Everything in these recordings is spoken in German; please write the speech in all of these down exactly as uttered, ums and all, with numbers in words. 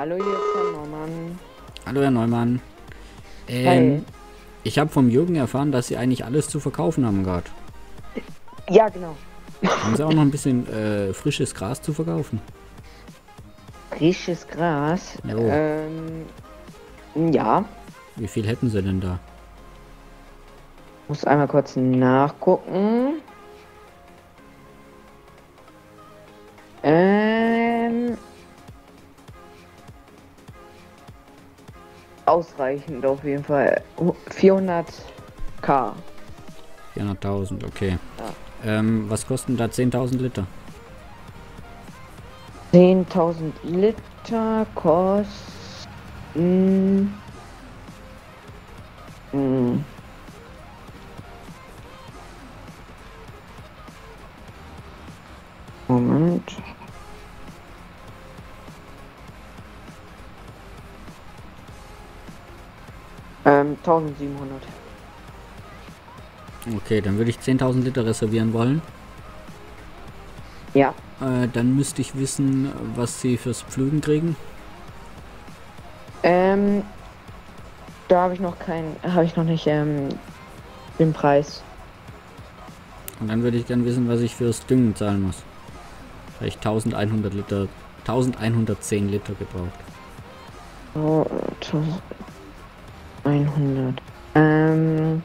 Hallo, hier ist Herr Neumann. Hallo Herr Neumann. Hi. Ähm, ich habe vom Jürgen erfahren, dass Sie eigentlich alles zu verkaufen haben gerade. Ja, genau. Haben Sie auch noch ein bisschen äh, frisches Gras zu verkaufen? Frisches Gras. Jo. Ähm, ja. Wie viel hätten Sie denn da? Muss einmal kurz nachgucken. Ähm, ausreichend auf jeden Fall. vierhundert k. vierhunderttausend, okay. Ja. Ähm, was kosten da zehntausend Liter? zehntausend Liter kosten. Hm, Moment. Ähm, eintausendsiebenhundert. Okay, dann würde ich zehntausend Liter reservieren wollen. Ja. Äh, dann müsste ich wissen, was Sie fürs Pflügen kriegen. Ähm, da habe ich noch keinen, habe ich noch nicht ähm, den Preis. Und dann würde ich gerne wissen, was ich fürs Düngen zahlen muss. Vielleicht eintausendeinhundert Liter, eintausendeinhundertzehn Liter gebraucht. Oh, eintausendeinhundert. Ähm,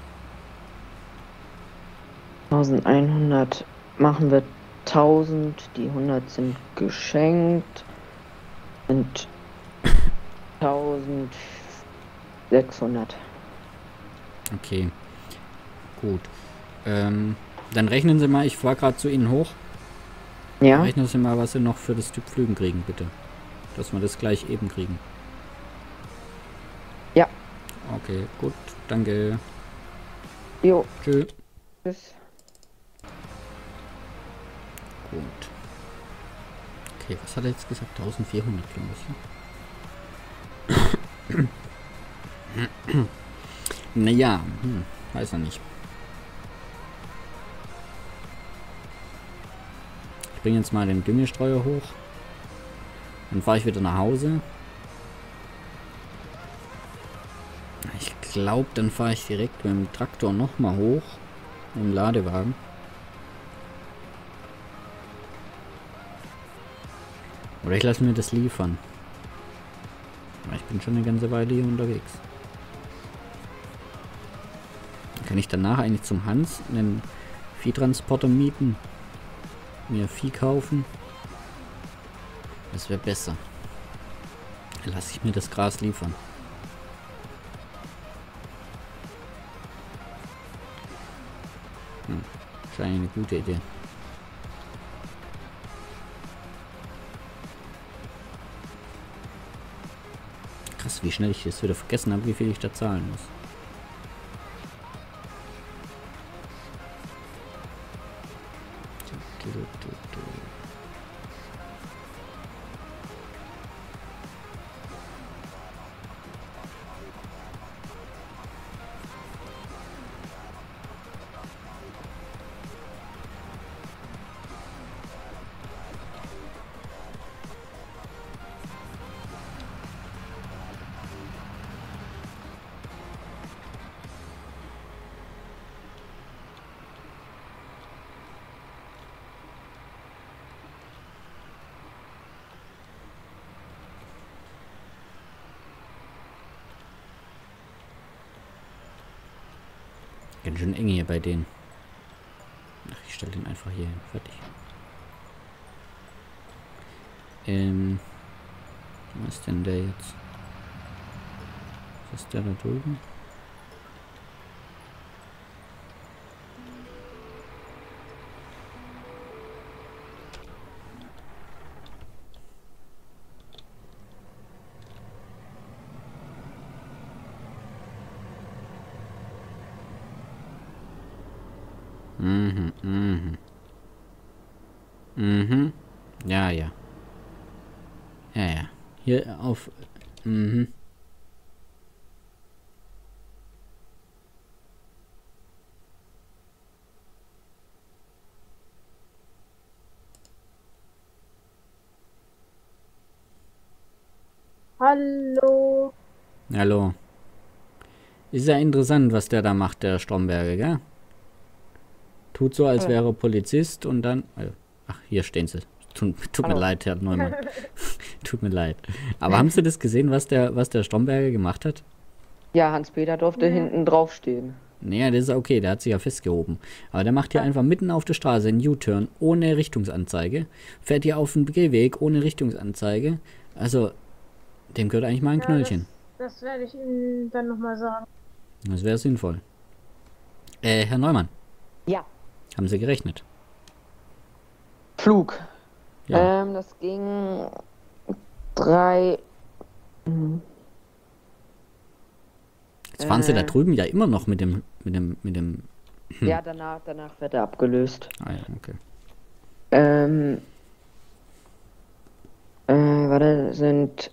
eintausendeinhundert machen wir tausend. Die hundert sind geschenkt. Und eintausendsechshundert. Okay, gut. Ähm, dann rechnen Sie mal, ich fahre gerade zu Ihnen hoch. Ja? Rechnen Sie mal, was Sie noch für das Typ Pflügen kriegen, bitte. Dass wir das gleich eben kriegen. Ja. Okay, gut. Danke. Jo. Tschüss. Tschüss. Gut. Okay, was hat er jetzt gesagt? eintausendvierhundert Kilometer. Naja, hm, weiß er nicht. Ich bringe jetzt mal den Düngestreuer hoch. Dann fahre ich wieder nach Hause. Ich glaube, dann fahre ich direkt mit dem Traktor nochmal hoch. Im Ladewagen. Oder ich lasse mir das liefern. Ich bin schon eine ganze Weile hier unterwegs. Dann kann ich danach eigentlich zum Hans einen Viehtransporter mieten. Mir Vieh kaufen. Das wäre besser. Dann lasse ich mir das Gras liefern. Hm, wahrscheinlich eine gute Idee. Krass, wie schnell ich das wieder vergessen habe, wie viel ich da zahlen muss. Ganz schön eng hier bei denen. Ach, ich stelle den einfach hier hin. Fertig. Ähm, was ist denn der jetzt? Was ist der da drüben? Mhm, mhm. Mhm. Ja, ja. Ja, ja. Hier auf... Mhm. Hallo. Hallo. Ist ja interessant, was der da macht, der Stromberger, gell? Tut so, als Ja. wäre er Polizist und dann... äh, Ach, hier stehen sie. Tut, tut mir Hallo. leid, Herr Neumann. Tut mir leid. Aber haben Sie das gesehen, was der, was der Stromberger gemacht hat? Ja, Hans-Peter durfte Ja. hinten drauf stehen. Naja, das ist okay, der hat sich ja festgehoben. Aber der macht hier einfach mitten auf der Straße einen U-Turn ohne Richtungsanzeige. Fährt hier auf den Gehweg ohne Richtungsanzeige. Also, dem gehört eigentlich mal ein Ja, Knöllchen. Das, das werde ich Ihnen dann nochmal sagen. Das wäre sinnvoll. Äh, Herr Neumann, Ja. haben Sie gerechnet? Flug. Ja. Ähm, das ging drei. Mhm. Jetzt fahren Sie da äh. drüben ja immer noch mit dem, mit dem, mit dem... Ja, danach, danach wird er abgelöst. Ah ja, okay. Ähm, äh, warte, sind.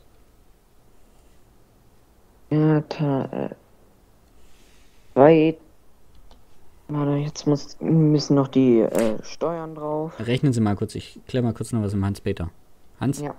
Ja, ta, äh, zwei. Warte, jetzt muss, müssen noch die äh, Steuern drauf. Rechnen Sie mal kurz, ich kläre mal kurz noch was im Hans-Peter. Hans? Ja.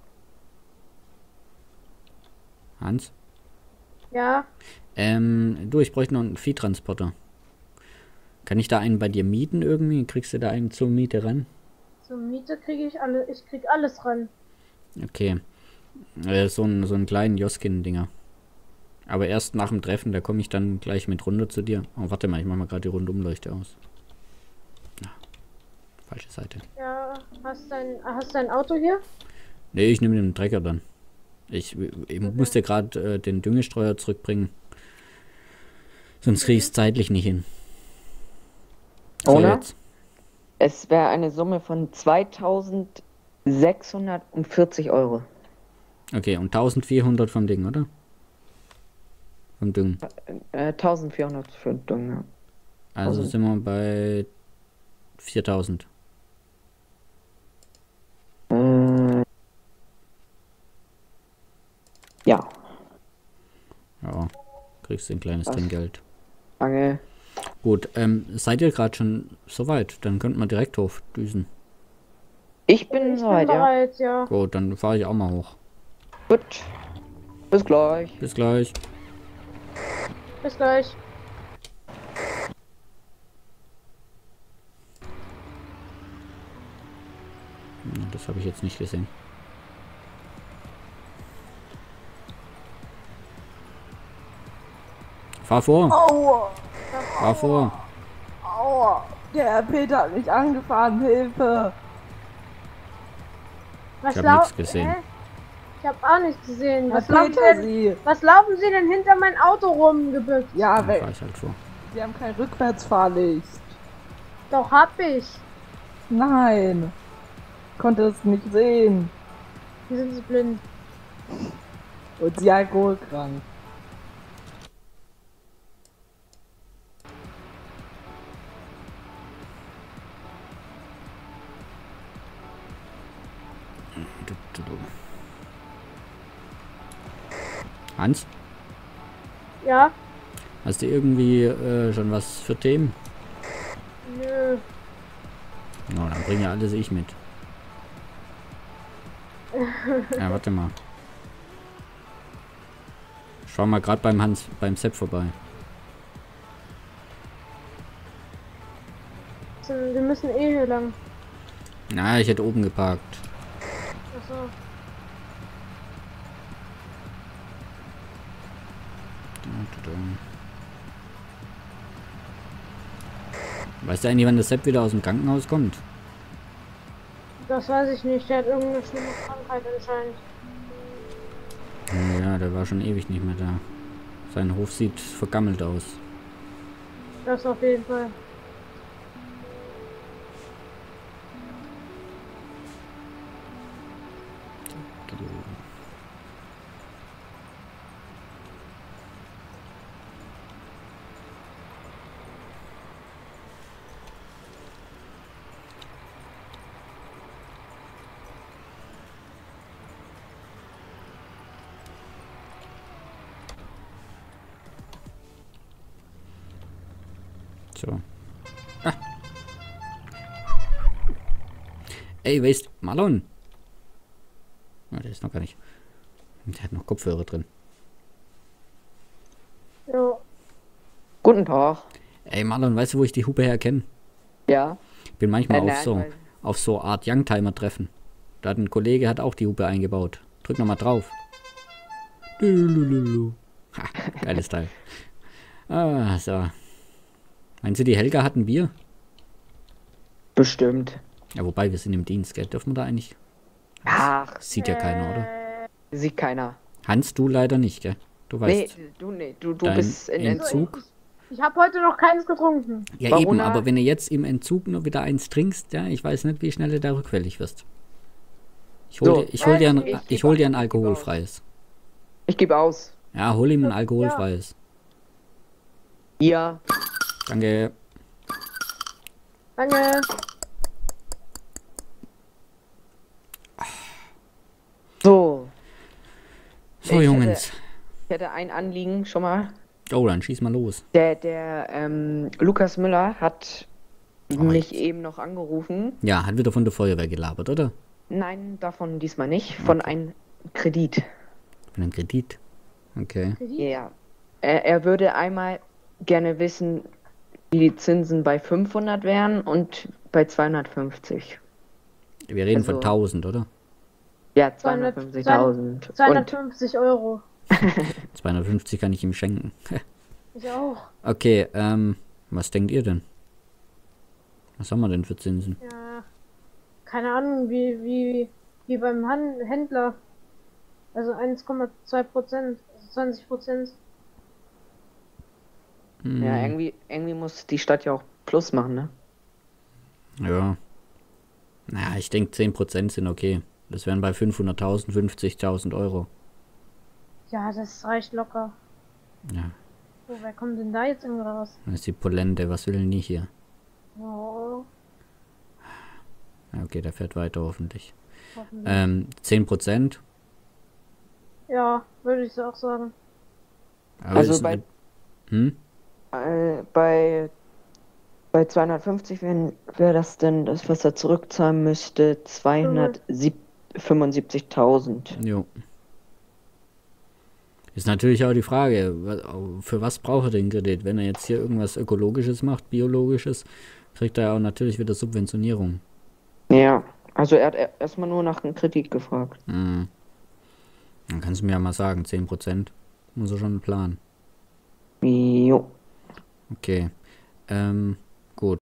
Hans? Ja, Ähm, du, ich bräuchte noch einen Viehtransporter. Kann ich da einen bei dir mieten irgendwie? Kriegst du da einen zur Miete ran? zur Miete kriege ich alle, ich krieg alles ran. Okay. Äh, so einen so einen kleinen Joskin-Dinger. Aber erst nach dem Treffen, da komme ich dann gleich mit runter zu dir. Oh, warte mal, ich mache mal gerade die Rundumleuchte aus. Ah, falsche Seite. Ja, hast dein, hast dein Auto hier? Nee, ich nehme den Trecker dann. Ich, ich musste gerade äh, den Düngestreuer zurückbringen. Sonst kriege ich es zeitlich nicht hin. So, Ohne? jetzt. Es wäre eine Summe von zweitausendsechshundertvierzig Euro. Okay, und eintausendvierhundert vom Ding, oder? Vom Düngen. Äh, eintausendvierhundert für Dünger. Also Also- sind wir bei viertausend. Äh, ja, Ja, kriegst du ein kleines Was? Trinkgeld. danke. Gut, ähm, seid ihr gerade schon soweit? Dann könnten wir direkt hochdüsen. Ich bin Ich soweit, bin ja. bereit, ja. Gut, dann fahre ich auch mal hoch. Gut. Bis gleich. Bis gleich. Bis gleich. Hm, Das habe ich jetzt nicht gesehen. Fahr vor, Aua, fahr vor. aua, der Herr Peter hat mich angefahren, Hilfe. Was hab lau- nichts gesehen. Hä? Ich habe auch nichts gesehen. Herr Was laufen, Peter, denn, Sie. was laufen Sie denn hinter mein Auto rumgebückt? Ja, Dann weil fahr ich halt vor. Sie haben kein Rückwärtsfahrlicht. Doch, hab ich. Nein. Ich konnte es nicht sehen. Wie sind Sie blind? Und Sie alkoholkrank. Du, du, du. Hans, Ja? hast du irgendwie äh, schon was für Themen? Nö. Na, dann bring ja alles ich mit. Ja, warte mal. Schau mal gerade beim Hans, beim Sepp vorbei. So, wir müssen eh hier lang. Na, ich hätte oben geparkt. Achso. Weißt du eigentlich, wann der Sepp wieder aus dem Krankenhaus kommt? Das weiß ich nicht. Der hat irgendeine schlimme Krankheit anscheinend. Ja, der war schon ewig nicht mehr da. Sein Hof sieht vergammelt aus. Das auf jeden Fall. So. Ah. Ey, weißt Marlon? Ah, der ist noch gar nicht. Der hat noch Kopfhörer drin. Jo. Guten Tag. Ey Marlon, weißt du, wo ich die Hupe herkenne? Ja. Ich bin manchmal Äh, auf nein, so weil- auf so Art Youngtimer-Treffen. Da hat ein Kollege hat auch die Hupe eingebaut. Drück nochmal drauf. Lulululu. Ha, geiles Teil. Ah, so. Meinst du, die Helga hatten wir? Bestimmt. Ja, wobei, wir sind im Dienst, gell? Dürfen wir da eigentlich? Ach, Sieht ja keiner, oder? sieht keiner. Hans, du leider nicht, gell? Du Nee, weißt. du, nee, du, du Dein bist in Entzug. Entzug? Ich habe heute noch keins getrunken. Ja, Warum eben, na? aber wenn du jetzt im Entzug nur wieder eins trinkst, ja, ich weiß nicht, wie schnell du da rückfällig wirst. Ich hol, So. dir, ich hol, dir, ein, Ich geb ich hol dir ein auf. alkoholfreies. Ich gebe aus. Ja, hol ihm ein alkoholfreies. Ja. Danke. Danke. So. So, Ich Jungs. Hätte, ich hätte ein Anliegen schon mal. Oh, dann schieß mal los. Der, der ähm, Lukas Müller hat Oh, mich jetzt. eben noch angerufen. Ja, hat wieder von der Feuerwehr gelabert, oder? Nein, davon diesmal nicht. Von einem Kredit. Von einem Kredit. Okay. Ja. Er, er würde einmal gerne wissen, wie die Zinsen bei fünfhundert wären und bei zweihundertfünfzig. Wir reden von Also- tausend, oder? Ja, zweihundertfünfzigtausend. Und zweihundertfünfzig Euro. zweihundertfünfzig kann ich ihm schenken. Ich auch. Okay, ähm, was denkt ihr denn? Was haben wir denn für Zinsen? Ja. Keine Ahnung, wie, wie, wie beim Han Händler. Also eins Komma zwei Prozent. Also zwanzig Prozent. Hm, ja, irgendwie, irgendwie muss die Stadt ja auch Plus machen, ne? ja. Na, ich denke zehn Prozent sind okay. Das wären bei fünfhunderttausend fünfzigtausend Euro. Ja, das reicht locker. Ja, So, wer kommt denn da jetzt irgendwie raus? das ist die Polente. Was will denn die hier? Oh, Ja, okay, der fährt weiter hoffentlich. hoffentlich. Ähm, zehn Prozent. Ja, würde ich so auch sagen. Aber Also ist bei- nicht- Hm? Äh, bei, bei zweihundertfünfzig wäre wär das denn das, was er zurückzahlen müsste, zweihundertfünfundsiebzigtausend. Jo. Ist natürlich auch die Frage, wa- für was braucht er den Kredit? Wenn er jetzt hier irgendwas Ökologisches macht, Biologisches, kriegt er ja auch natürlich wieder Subventionierung. Ja, also er hat er- erstmal nur nach einem Kredit gefragt. Hm. Dann kannst du mir ja mal sagen, zehn Prozent. Muss er schon planen. Jo. Okay. Ähm, gut.